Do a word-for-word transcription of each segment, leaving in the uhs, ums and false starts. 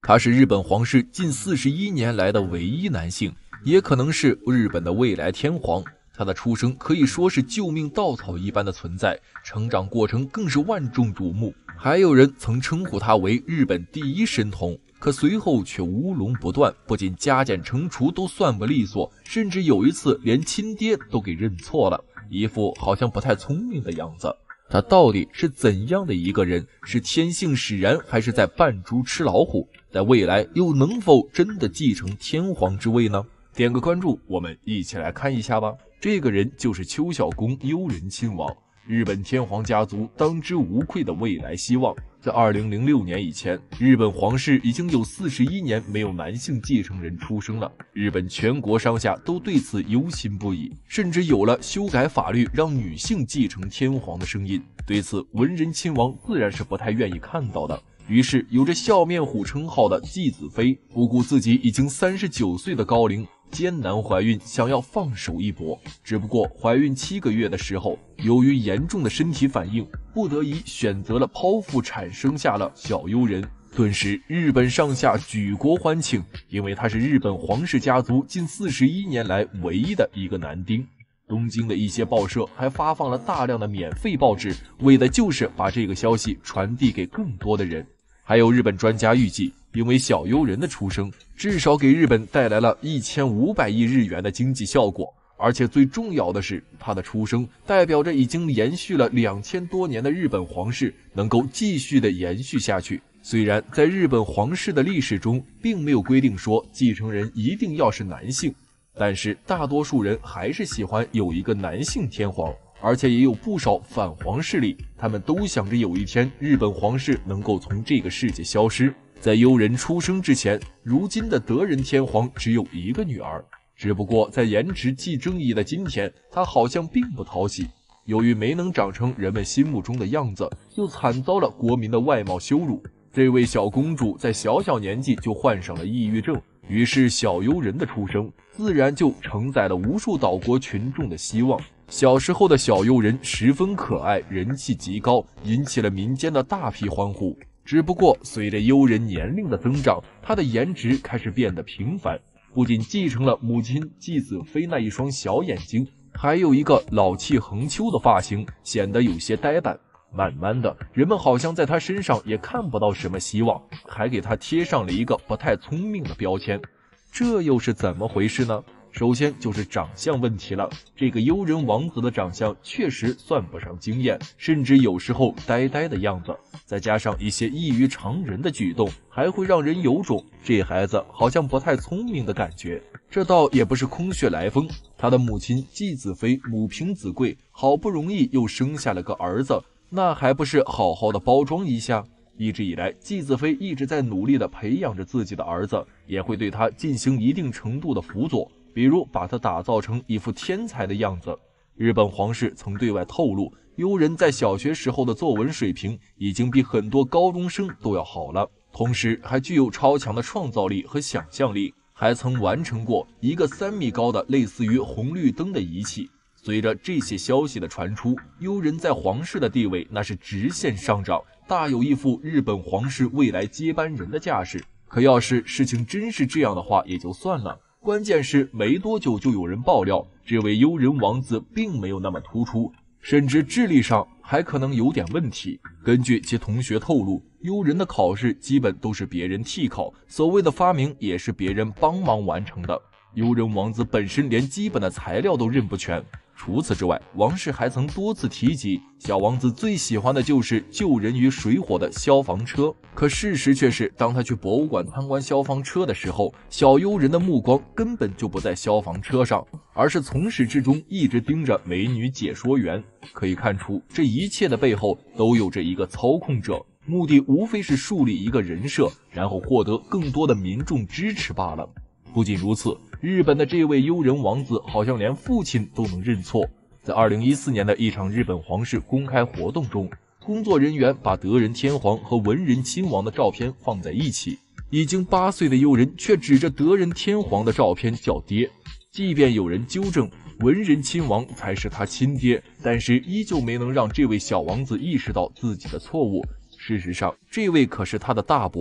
他是日本皇室近四十一年来的唯一男性，也可能是日本的未来天皇。他的出生可以说是救命稻草一般的存在，成长过程更是万众瞩目。还有人曾称呼他为日本第一神童，可随后却乌龙不断，不仅加减乘除都算不利索，甚至有一次连亲爹都给认错了，一副好像不太聪明的样子。他到底是怎样的一个人？是天性使然，还是在扮猪吃老虎？在未来又能否真的继承天皇之位呢？点个关注，我们一起来看一下吧。这个人就是秋小宫悠仁亲王，日本天皇家族当之无愧的未来希望。在二零零六年以前，日本皇室已经有四十一年没有男性继承人出生了，日本全国上下都对此忧心不已，甚至有了修改法律让女性继承天皇的声音。对此，文仁亲王自然是不太愿意看到的。于是有着笑面虎称号的纪子妃不顾自己已经三十九岁的高龄，艰难怀孕，想要放手一搏。只不过怀孕七个月的时候，由于严重的身体反应，不得已选择了剖腹产，生下了小悠仁。顿时日本上下举国欢庆，因为他是日本皇室家族近四十一年来唯一的一个男丁。东京的一些报社还发放了大量的免费报纸，为的就是把这个消息传递给更多的人。还有日本专家预计，因为小悠仁的出生，至少给日本带来了一千五百亿日元的经济效果。而且最重要的是，他的出生代表着已经延续了两千多年的日本皇室能够继续的延续下去。虽然在日本皇室的历史中，并没有规定说继承人一定要是男性，但是大多数人还是喜欢有一个男性天皇。而且也有不少反皇势力，他们都想着有一天日本皇室能够从这个世界消失。在悠仁出生之前，如今的德仁天皇只有一个女儿，只不过在颜值既争议的今天，她好像并不讨喜。由于没能长成人们心目中的样子，又惨遭了国民的外貌羞辱。这位小公主在小小年纪就患上了抑郁症，于是小悠仁的出生自然就承载了无数岛国群众的希望。小时候的小悠仁十分可爱，人气极高，引起了民间的大批欢呼。只不过随着悠仁年龄的增长，他的颜值开始变得平凡，不仅继承了母亲纪子妃那一双小眼睛，还有一个老气横秋的发型，显得有些呆板。慢慢的，人们好像在他身上也看不到什么希望，还给他贴上了一个不太聪明的标签。这又是怎么回事呢？首先就是长相问题了，这个悠仁王子的长相确实算不上惊艳，甚至有时候呆呆的样子，再加上一些异于常人的举动，还会让人有种这孩子好像不太聪明的感觉。这倒也不是空穴来风，他的母亲纪子妃母凭子贵，好不容易又生下了个儿子，那还不是好好的包装一下？一直以来，纪子妃一直在努力的培养着自己的儿子，也会对他进行一定程度的辅佐，比如把他打造成一副天才的样子。日本皇室曾对外透露，悠仁在小学时候的作文水平已经比很多高中生都要好了，同时还具有超强的创造力和想象力，还曾完成过一个三米高的类似于红绿灯的仪器。随着这些消息的传出，悠仁在皇室的地位那是直线上涨，大有一副日本皇室未来接班人的架势。可要是事情真是这样的话也就算了，关键是没多久就有人爆料，这位悠仁王子并没有那么突出，甚至智力上还可能有点问题。根据其同学透露，悠仁的考试基本都是别人替考，所谓的发明也是别人帮忙完成的。悠仁王子本身连基本的材料都认不全。除此之外，王室还曾多次提及，小王子最喜欢的就是救人于水火的消防车。可事实却是，当他去博物馆参观消防车的时候，小悠仁的目光根本就不在消防车上，而是从始至终一直盯着美女解说员。可以看出，这一切的背后都有着一个操控者，目的无非是树立一个人设，然后获得更多的民众支持罢了。不仅如此，日本的这位悠仁王子好像连父亲都能认错。在二零一四年的一场日本皇室公开活动中，工作人员把德仁天皇和文仁亲王的照片放在一起，已经八岁的悠仁却指着德仁天皇的照片叫爹。即便有人纠正文仁亲王才是他亲爹，但是依旧没能让这位小王子意识到自己的错误。事实上，这位可是他的大伯。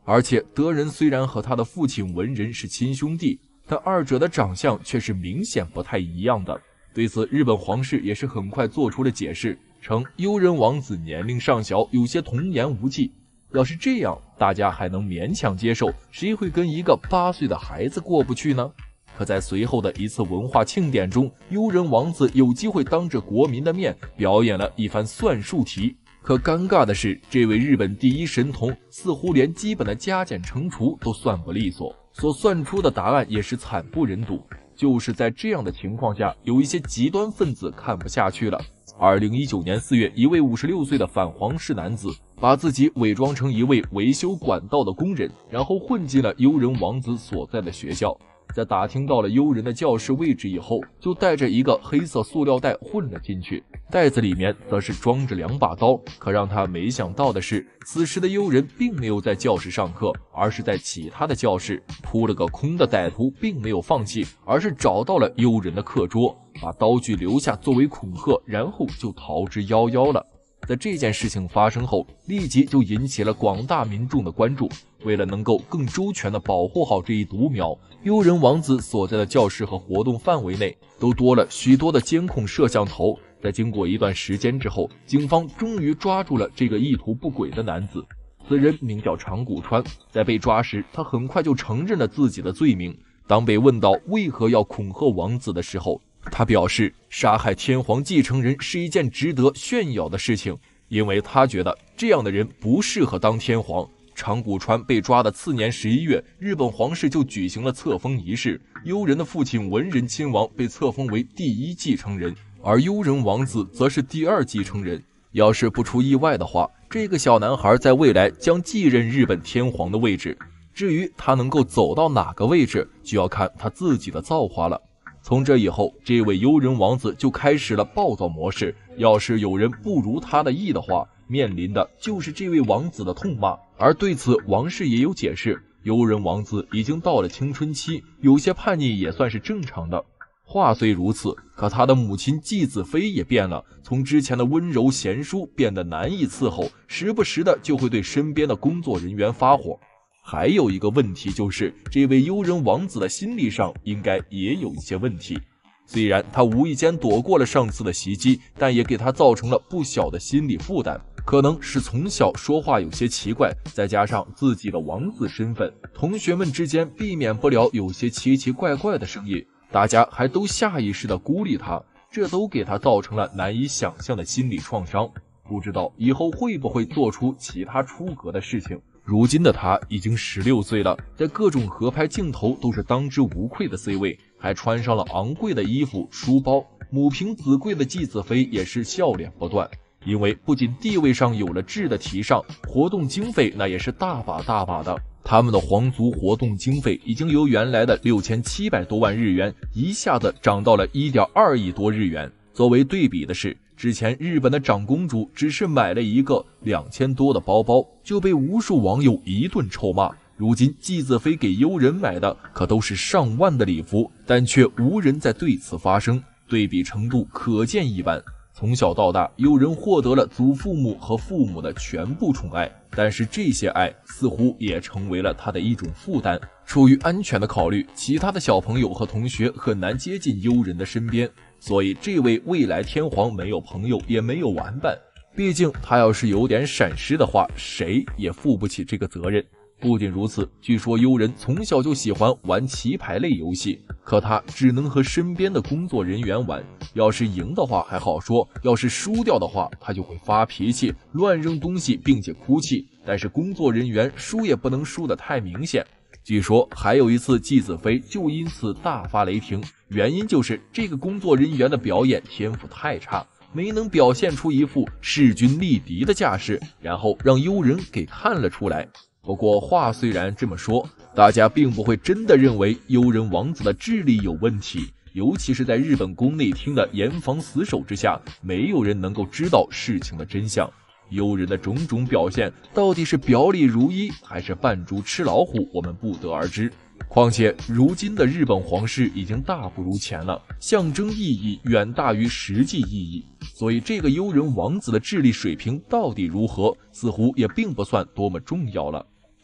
而且德仁虽然和他的父亲文仁是亲兄弟，但二者的长相却是明显不太一样的。对此，日本皇室也是很快做出了解释，称悠仁王子年龄尚小，有些童言无忌。要是这样，大家还能勉强接受，谁会跟一个八岁的孩子过不去呢？可在随后的一次文化庆典中，悠仁王子有机会当着国民的面表演了一番算术题。可尴尬的是，这位日本第一神童似乎连基本的加减乘除都算不利索，所算出的答案也是惨不忍睹。就是在这样的情况下，有一些极端分子看不下去了。二零一九年四月，一位五十六岁的反皇室男子把自己伪装成一位维修管道的工人，然后混进了悠仁王子所在的学校。在打听到了悠仁的教室位置以后，就带着一个黑色塑料袋混了进去，袋子里面则是装着两把刀。可让他没想到的是，此时的悠仁并没有在教室上课，而是在其他的教室。扑了个空的歹徒并没有放弃，而是找到了悠仁的课桌，把刀具留下作为恐吓，然后就逃之夭夭了。在这件事情发生后，立即就引起了广大民众的关注。为了能够更周全地保护好这一独苗，悠仁王子所在的教室和活动范围内都多了许多的监控摄像头。在经过一段时间之后，警方终于抓住了这个意图不轨的男子。此人名叫长谷川，在被抓时，他很快就承认了自己的罪名。当被问到为何要恐吓王子的时候，他表示杀害天皇继承人是一件值得炫耀的事情，因为他觉得这样的人不适合当天皇。长谷川被抓的次年十一月，日本皇室就举行了册封仪式，悠仁的父亲文仁亲王被册封为第一继承人，而悠仁王子则是第二继承人。要是不出意外的话，这个小男孩在未来将继任日本天皇的位置。至于他能够走到哪个位置，就要看他自己的造化了。从这以后，这位悠仁王子就开始了暴躁模式，要是有人不如他的意的话，面临的就是这位王子的痛骂。而对此，王室也有解释，悠仁王子已经到了青春期，有些叛逆也算是正常的。话虽如此，可他的母亲纪子妃也变了，从之前的温柔贤淑变得难以伺候，时不时的就会对身边的工作人员发火。还有一个问题就是，这位悠仁王子的心理上应该也有一些问题。虽然他无意间躲过了上次的袭击，但也给他造成了不小的心理负担。可能是从小说话有些奇怪，再加上自己的王子身份，同学们之间避免不了有些奇奇怪怪的声音，大家还都下意识地孤立他，这都给他造成了难以想象的心理创伤。不知道以后会不会做出其他出格的事情。如今的他已经十六岁了，在各种合拍镜头都是当之无愧的 C 位，还穿上了昂贵的衣服书包。母凭子贵的纪子妃也是笑脸不断，因为不仅地位上有了质的提上，活动经费那也是大把大把的。他们的皇族活动经费已经由原来的六千七百多万日元一下子涨到了 一点二亿多日元。作为对比的是，之前日本的长公主只是买了一个两千多的包包，就被无数网友一顿臭骂。如今纪子妃给悠仁买的可都是上万的礼服，但却无人在对此发声，对比程度可见一斑。从小到大，悠仁获得了祖父母和父母的全部宠爱，但是这些爱似乎也成为了他的一种负担。出于安全的考虑，其他的小朋友和同学很难接近悠仁的身边，所以这位未来天皇没有朋友也没有玩伴。毕竟他要是有点闪失的话，谁也负不起这个责任。不仅如此，据说悠仁从小就喜欢玩棋牌类游戏，可他只能和身边的工作人员玩，要是赢的话还好说，要是输掉的话他就会发脾气，乱扔东西并且哭泣。但是工作人员输也不能输得太明显。据说还有一次纪子妃就因此大发雷霆，原因就是这个工作人员的表演天赋太差，没能表现出一副势均力敌的架势，然后让悠仁给看了出来。不过话虽然这么说，大家并不会真的认为悠仁王子的智力有问题，尤其是在日本宫内厅的严防死守之下，没有人能够知道事情的真相。悠仁的种种表现到底是表里如一还是扮猪吃老虎，我们不得而知。况且如今的日本皇室已经大不如前了，象征意义远大于实际意义，所以这个悠仁王子的智力水平到底如何，似乎也并不算多么重要了。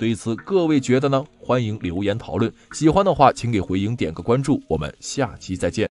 对此各位觉得呢？欢迎留言讨论。喜欢的话，请给回影点个关注，我们下期再见。